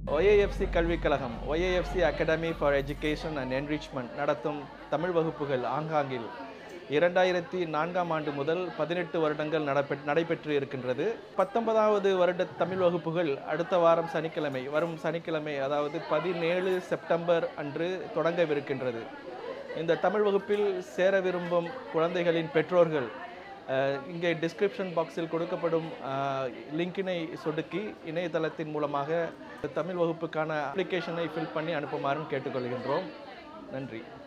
YIFC Kazhagam YIFC Academy for Education and Enrichment நடத்தும் தமிழ் வகுப்புகள் ஆங்காங்கில் 2004ஆம் ஆண்டு முதல் 18 வருடங்கள் நடைபெற்று இருக்கின்றது. 19வது வருட தமிழ் வகுப்புகள் அடுத்த வாரம் வரும் சனிக்கிழமை அதாவது 17 செப்டம்பர் அன்று தொடங்கவிருக்கின்றது. இந்த தமிழ் வகுப்பில் சேர விரும்பும் குழந்தைகளின் பெற்றோர்கள் இங்கே டிஸ்கிரிப்ஷன் பாக்ஸில் கொடுக்கப்படும் லிங்கினை சொடுக்கி இணையதளத்தின் மூலமாக தமிழ் வகுப்புக்கான அப்ளிகேஷனை ஃபில் பண்ணி அனுப்புமாறு கேட்டுக்கொள்கின்றோம். நன்றி.